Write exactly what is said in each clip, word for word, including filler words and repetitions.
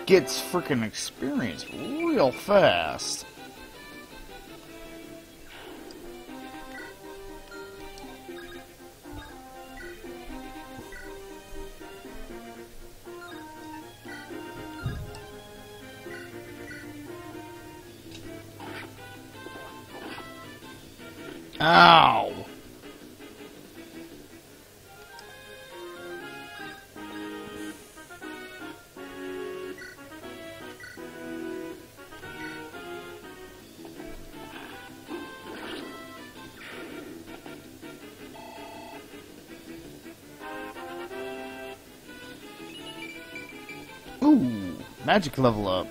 gets freaking experience real fast. Ow! Ooh, magic level up.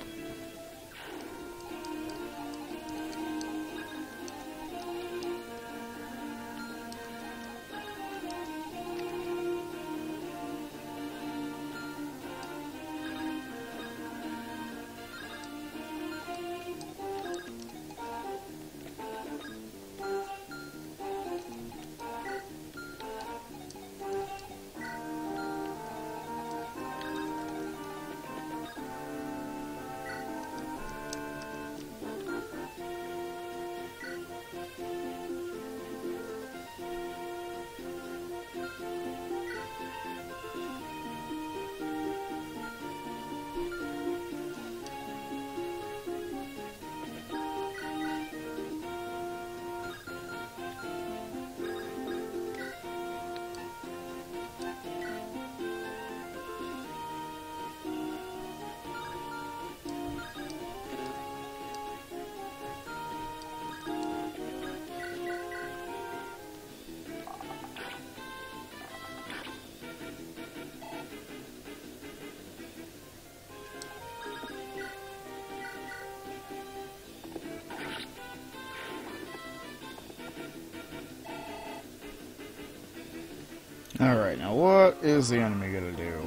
Alright, now what is the enemy gonna do?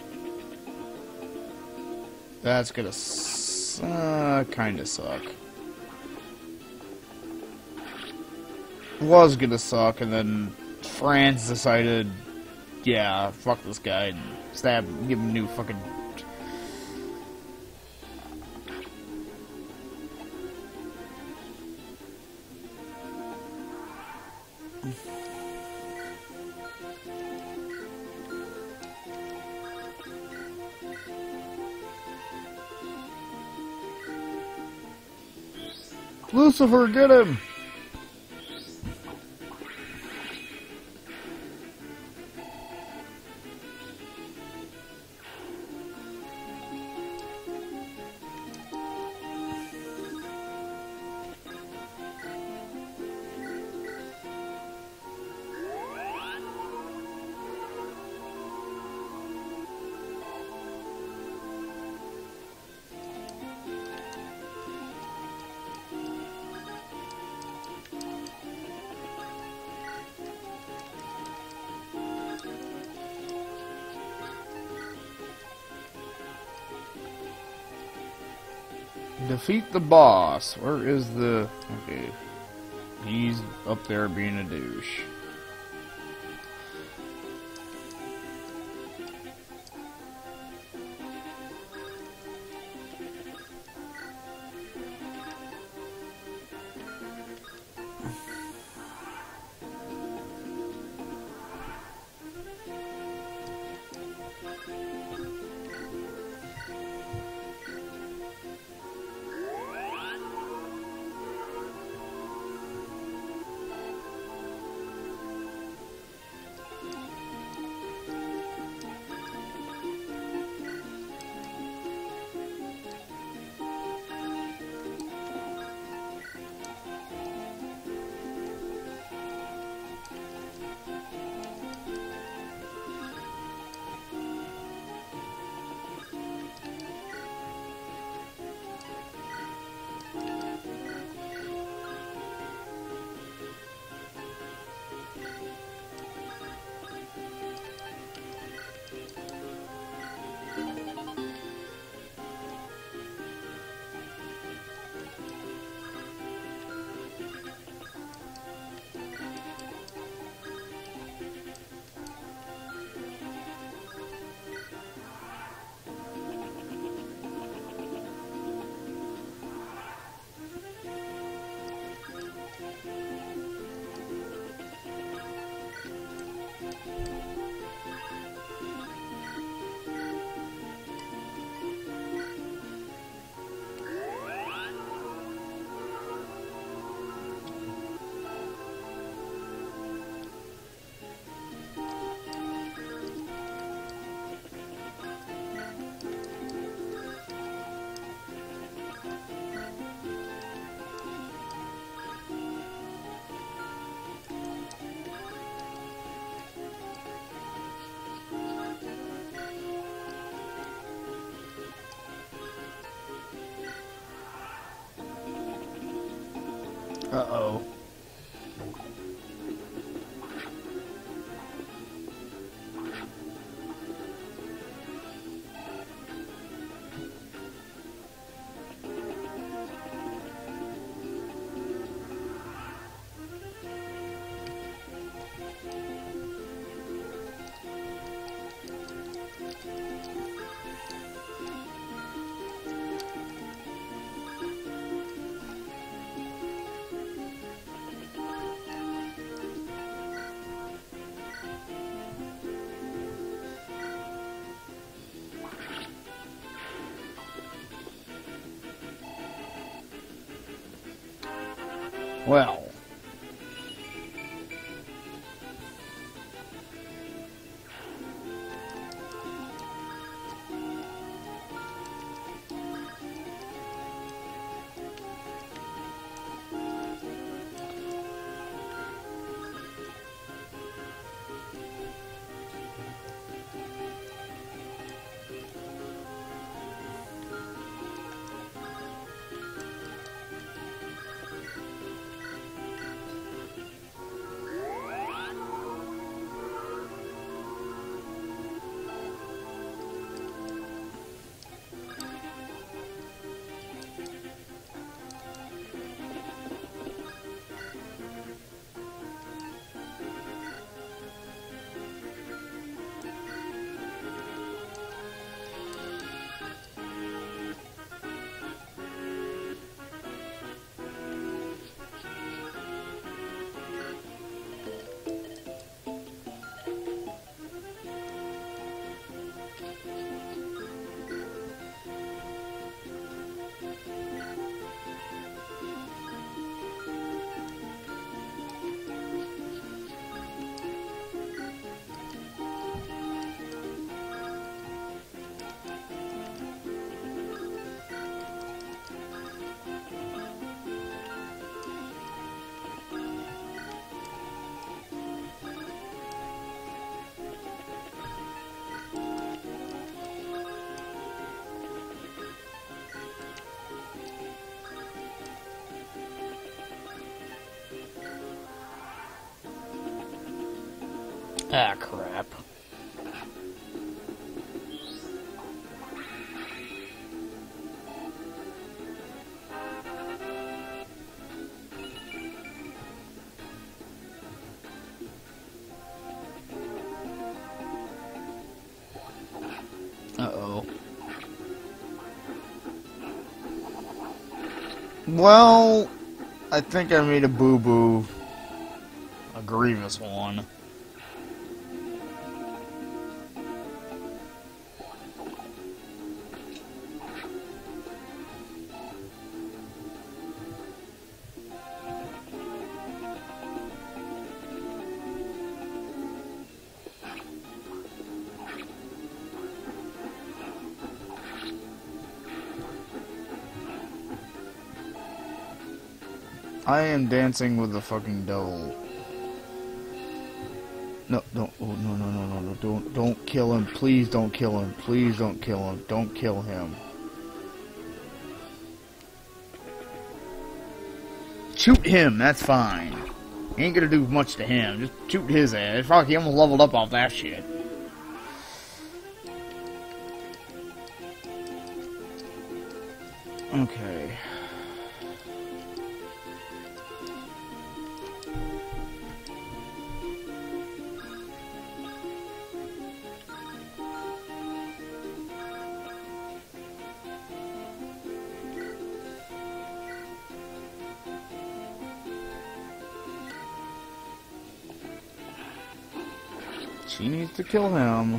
That's gonna s uh, kinda suck. Was gonna suck, and then France decided, yeah, fuck this guy, and stab him, give him a new fucking... Lucifer, get him! Defeat the boss. Where is the... Okay. He's up there being a douche. Uh-oh. Well. Ah, crap. Uh-oh. Well, I think I made a boo-boo. A grievous one. I am dancing with the fucking devil. No, don't, oh, no, no, no, no, no, don't, don't kill him. Please don't kill him. Please don't kill him. Don't kill him. Shoot him, that's fine. Ain't gonna do much to him. Just shoot his ass. Fuck, he almost leveled up off that shit. Okay. She needs to kill him.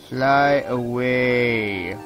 Fly away.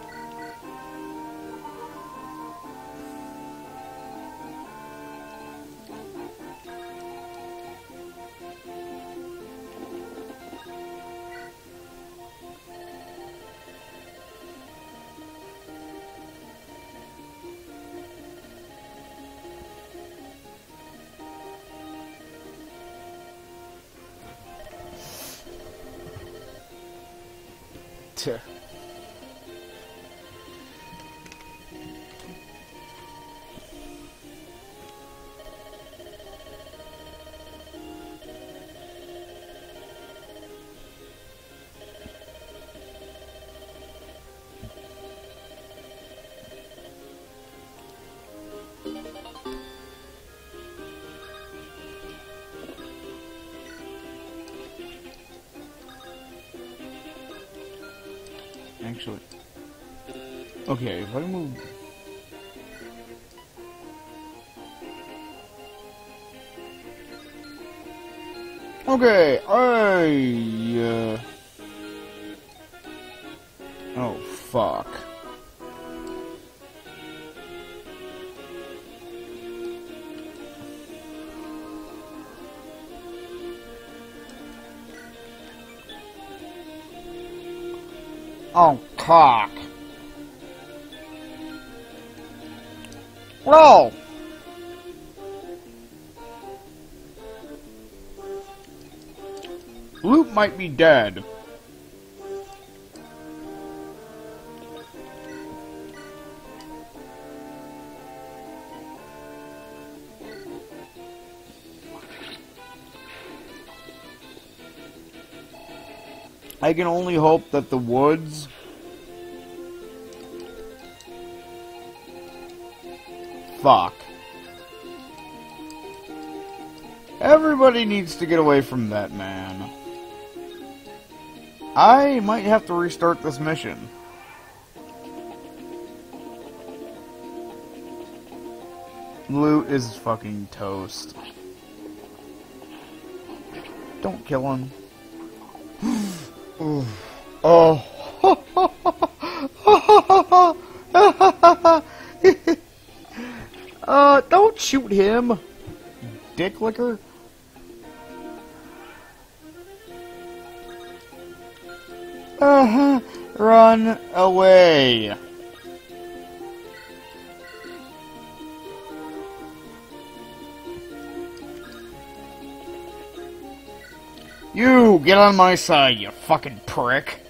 Tuh. Actually, okay, if I move... Okay, I... Uh... Oh, fuck. Oh, cock. Roll! Luke might be dead. I can only hope that the woods... Fuck. Everybody needs to get away from that man. I might have to restart this mission. Loot is fucking toast. Don't kill him. Oh. uh, don't shoot him, dick licker. Uh-huh. Run away. You, get on my side, you fucking prick.